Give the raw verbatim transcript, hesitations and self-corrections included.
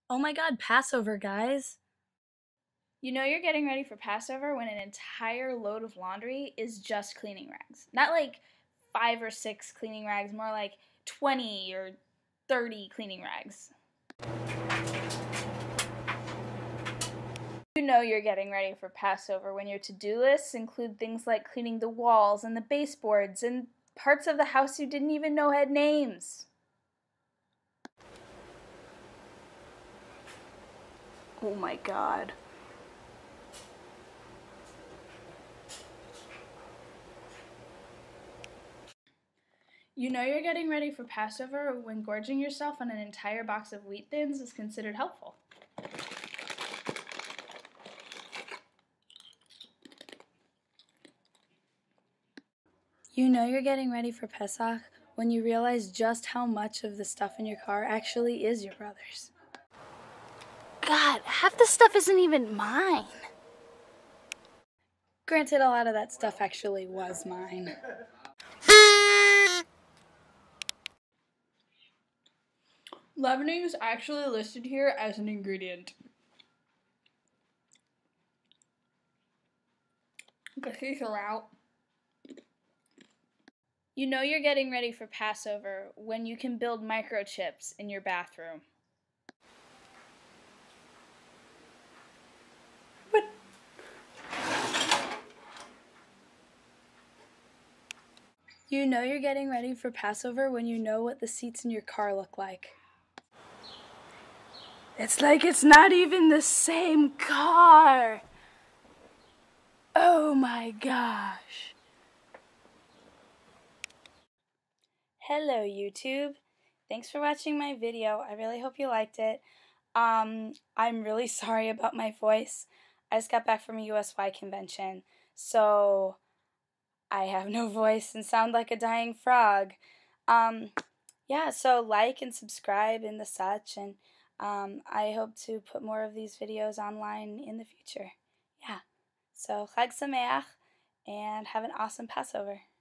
Oh my god, Passover, guys. You know you're getting ready for Passover when an entire load of laundry is just cleaning rags. Not like five or six cleaning rags, more like twenty or thirty cleaning rags. You know you're getting ready for Passover when your to-do lists include things like cleaning the walls and the baseboards and parts of the house you didn't even know had names. Oh my god. You know you're getting ready for Passover when gorging yourself on an entire box of wheat thins is considered helpful. You know you're getting ready for Pesach when you realize just how much of the stuff in your car actually is your brother's. God, half the stuff isn't even mine. Granted, a lot of that stuff actually was mine. Leavening is actually listed here as an ingredient. Cookies are out. You know you're getting ready for Passover when you can build microchips in your bathroom. What? You know you're getting ready for Passover when you know what the seats in your car look like. It's like it's not even the same car. Oh my gosh. Hello YouTube. Thanks for watching my video. I really hope you liked it. Um, I'm really sorry about my voice. I just got back from a U S Y convention, so I have no voice and sound like a dying frog. Um, yeah, so like and subscribe and the such, and um, I hope to put more of these videos online in the future. Yeah, so Chag Sameach, and have an awesome Passover.